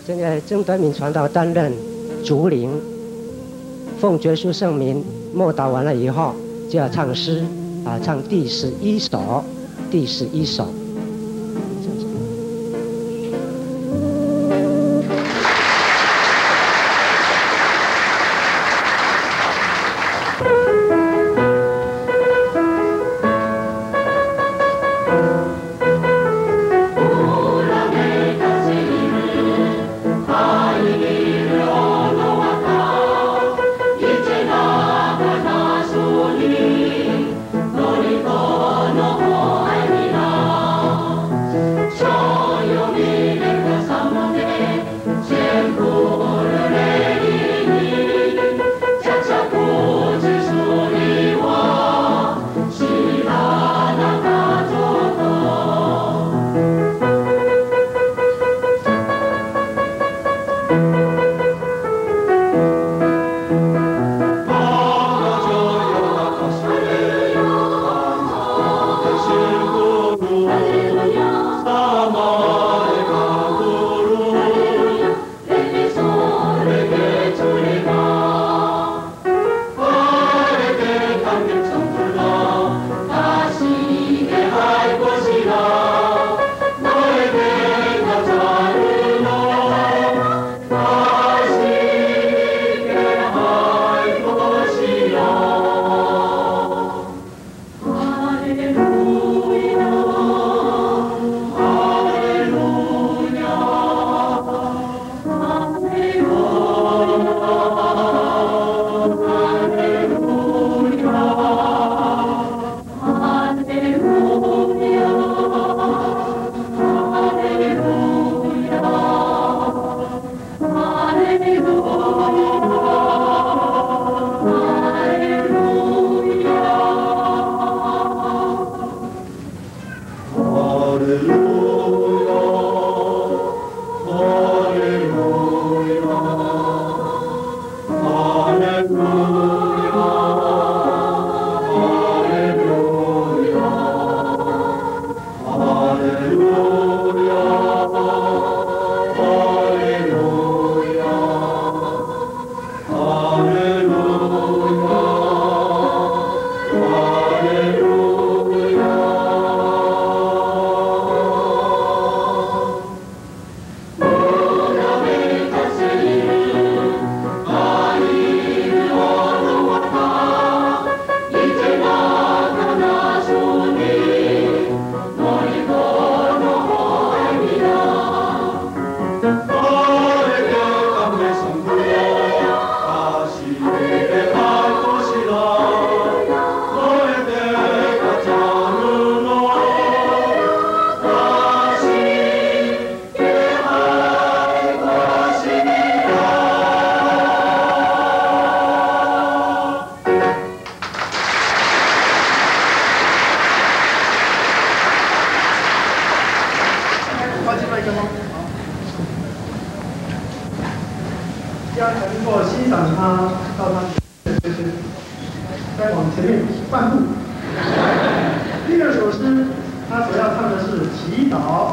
现在郑端明传道担任竹灵，奉觉书圣名默祷完了以后，就要唱诗唱第11首，第11首。 家才能够欣赏他到他再往前面半步。第二首诗，他所要唱的是祈祷。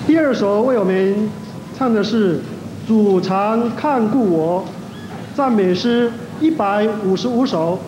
第二首为我们唱的是《主常看顾我》，赞美诗155首。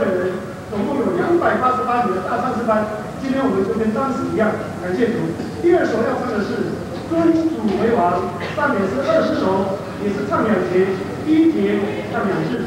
人，总共有288名的大唱诗班。今天我们就跟当时一样，感谢主。第二首要唱的是尊主为王，上面是20首，也是唱2节，第1节唱2次。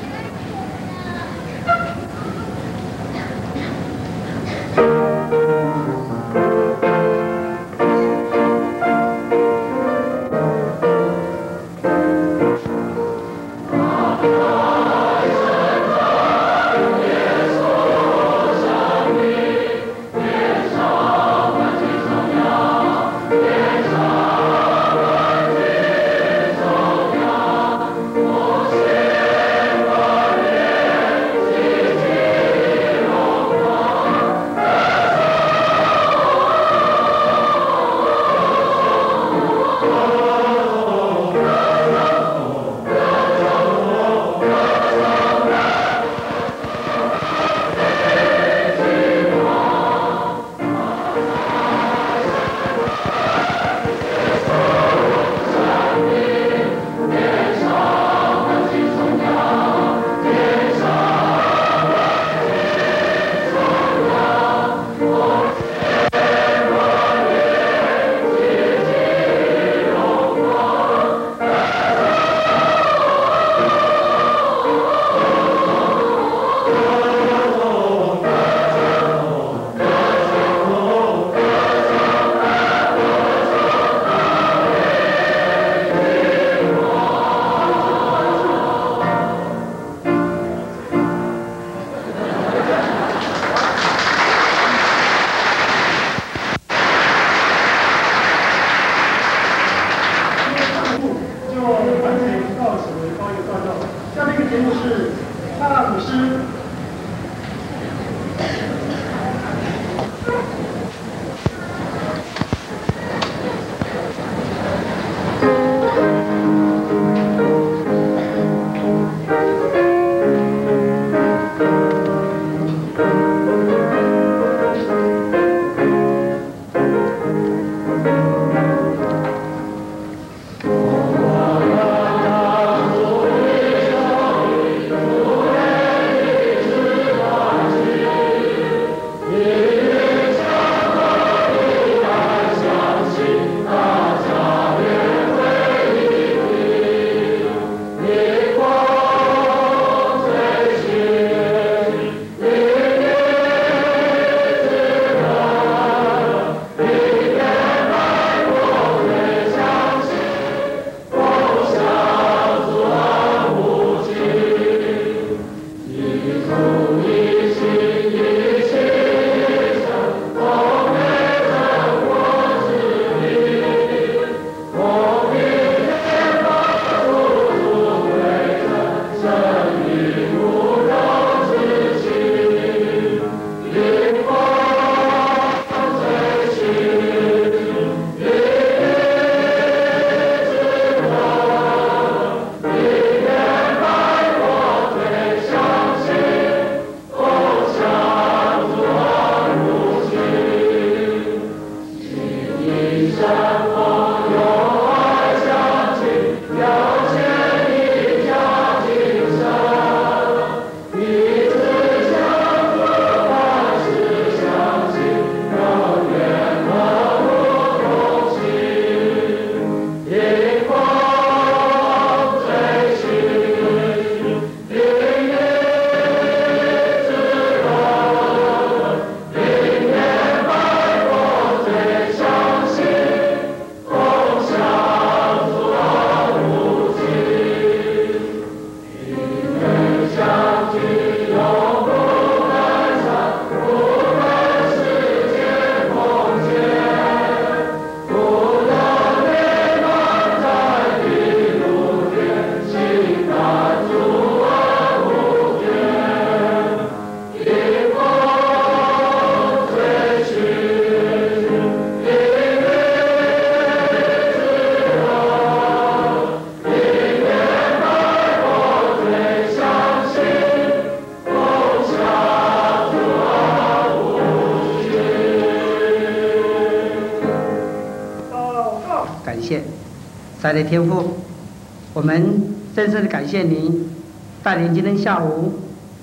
在的天父，我们深深的感谢您带领今天下午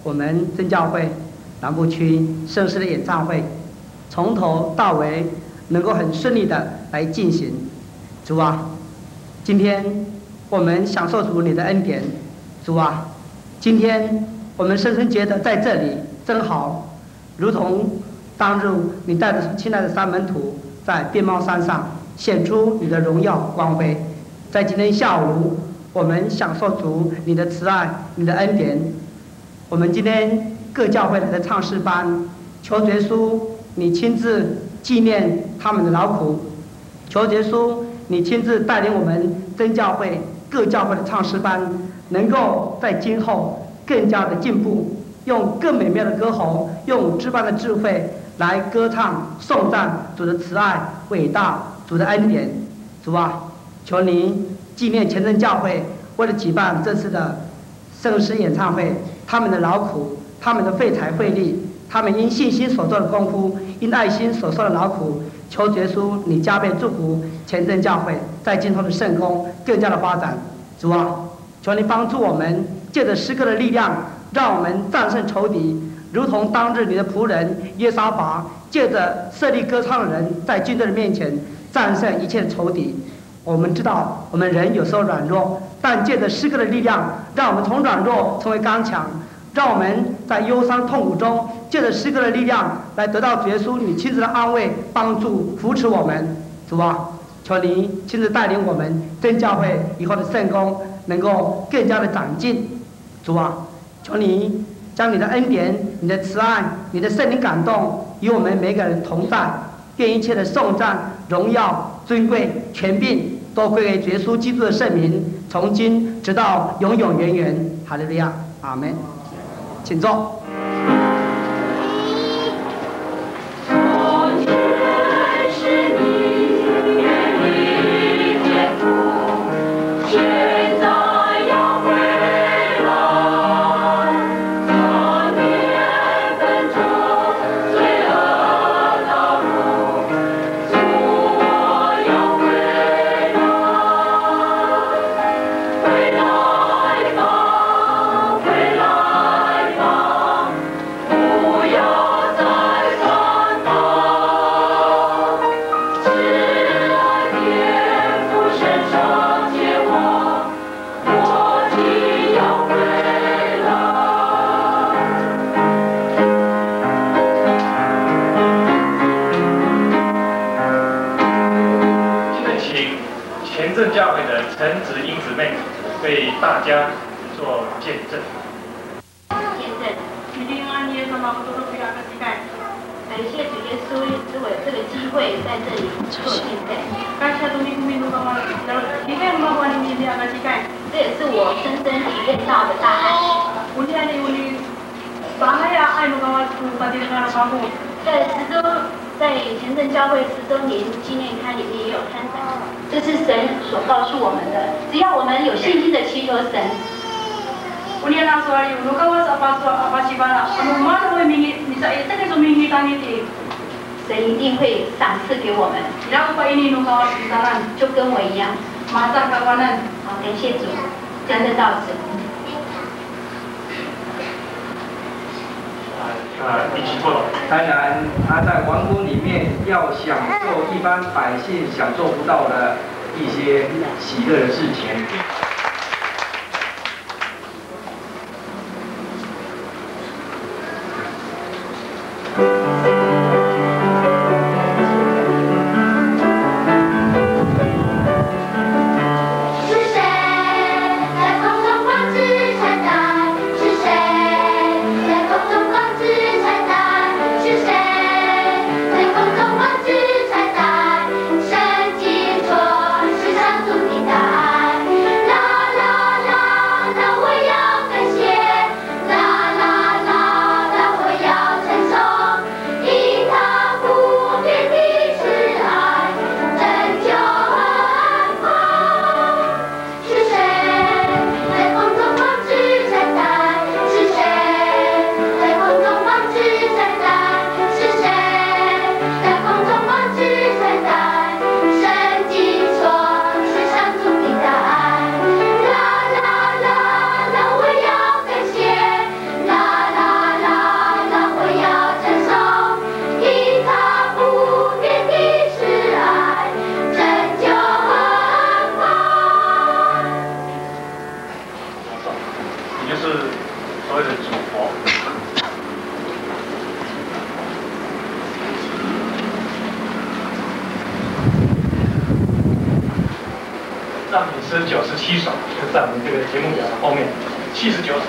我们真教会南部区圣诗的演唱会，从头到尾能够很顺利的来进行。主啊，今天我们享受主你的恩典。主啊，今天我们深深觉得在这里真好，如同当日你带着亲爱的三门徒在变帽山上显出你的荣耀光辉。在今天下午，我们享受主你的慈爱、你的恩典。我们今天各教会来的唱诗班，求耶稣你亲自纪念他们的劳苦，求耶稣你亲自带领我们真教会各教会的唱诗班，能够在今后更加的进步，用更美妙的歌喉，用至般的智慧来歌唱颂赞主的慈爱伟大，主的恩典。主啊，求您纪念前真教会为了举办这次的圣诗演唱会，他们的劳苦，他们的费财费力，他们因信心所做的功夫，因爱心所受的劳苦，求耶稣你加倍祝福前真教会在今后的圣工更加的发展。主啊，求你帮助我们，借着诗歌的力量，让我们战胜仇敌，如同当日你的仆人约沙法借着设立歌唱的人在军队的面前战胜一切的仇敌。我们知道我们人有时候软弱，但借着诗歌的力量，让我们从软弱成为刚强，让我们在忧伤痛苦中借着诗歌的力量来得到耶稣你亲自的安慰、帮助、扶持我们。主啊，求你亲自带领我们真教会以后的圣工能够更加的长进。主啊，求你将你的恩典、你的慈爱、你的圣灵感动与我们每个人同在，愿一切的颂赞、荣耀、尊贵、权柄都归给耶稣基督的圣名，从今直到永永远远。哈利路亚，阿门。请坐。 为大家做见证。 感谢主耶稣，使我有这个机会在这里做见证。这也是我深深体验到的大爱。在前镇教会10周年纪念刊里面也有刊载，这是神所告诉我们的，只要我们有信心的祈求神。神一定会赏赐给我们，就跟我一样。好，感谢主，真的到此。 一起做。 当然，他在王宫里面要享受一般百姓享受不到的一些喜乐的事情。 神经错，世上注定的爱。 诗97首，就在我们这个节目表的后面，79首。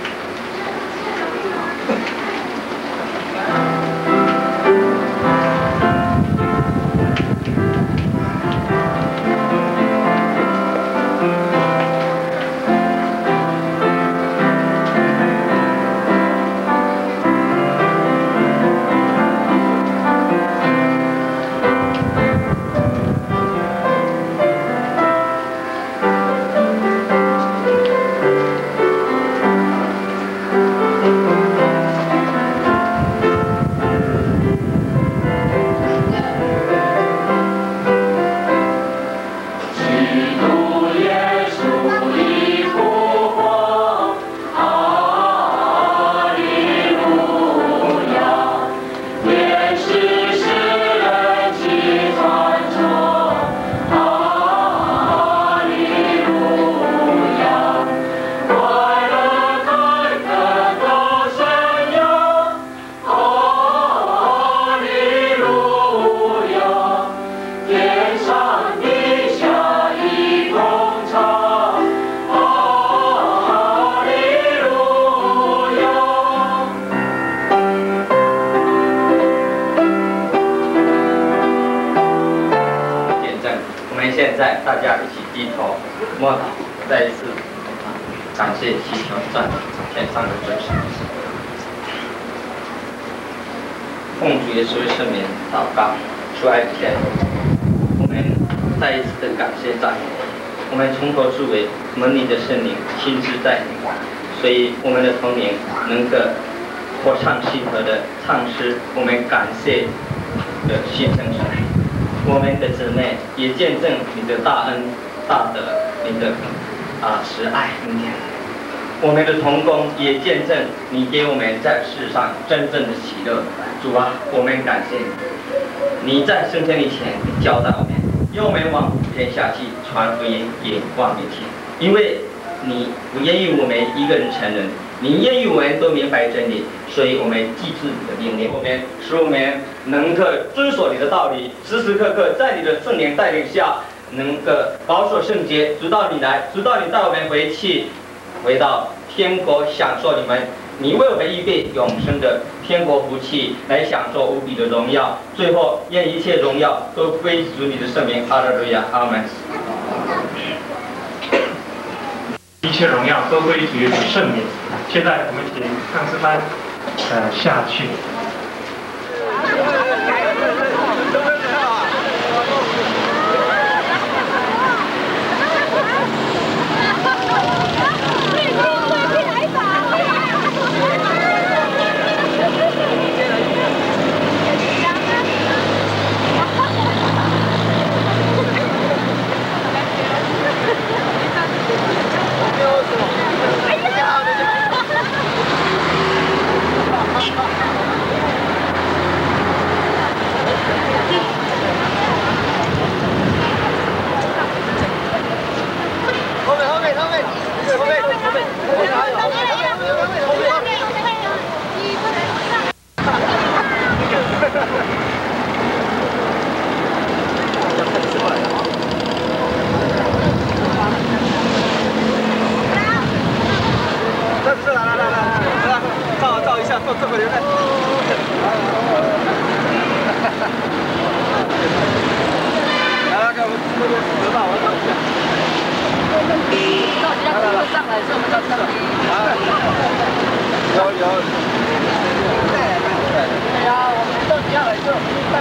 现在大家一起低头默祷，再一次感谢祈求赞天上的真神。奉主耶稣的圣名祷告，出爱之前，我们再一次的感谢赞美。我们从头至尾蒙你的圣灵亲自带领，所以我们的童年能够活唱心和的唱诗，我们感谢的信神神。我们的姊妹也见证你的大恩大德，你的慈爱恩典。我们的同工也见证你给我们在世上真正的喜乐。主啊，我们感谢你。你在升天以前教导我们，要我们往普天下去传福音给万民听，因为你不愿意我们一个人成人，你愿意我们都明白真理，所以我们记住你的命令，使我们能够遵守你的道理，时时刻刻在你的圣灵带领下，能够保守圣洁，直到你来，直到你带我们回到天国，享受你为我们预备永生的天国福气，来享受无比的荣耀。最后，愿一切荣耀都归属你的圣名，哈利路亚，阿门。 一切荣耀都归于圣名。现在我们请唱诗班下去。 照一下，做这个留在。来，看我这边得到，我照一下。照一下，这个上来是我们照这个。有。对呀，我们照下来就带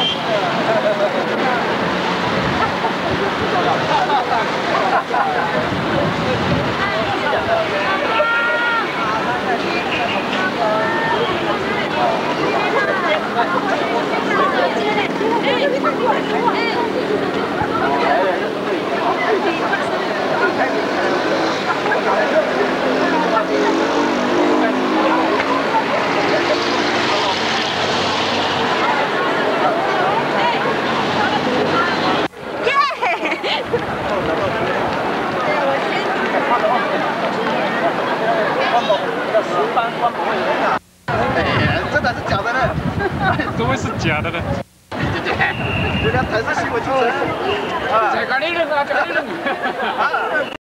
怎么会是假的呢？ 人家台视新闻主持人。这个你的啊，这个你的。